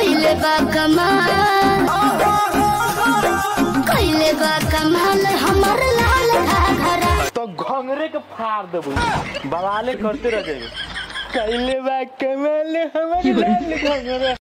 कइले बा कमाल हमर लाल घाघरा। तो घंगरे के फाड़ देबू बवाले करते रह जाबे। कइले बा कमाल हमर लाल घाघरा।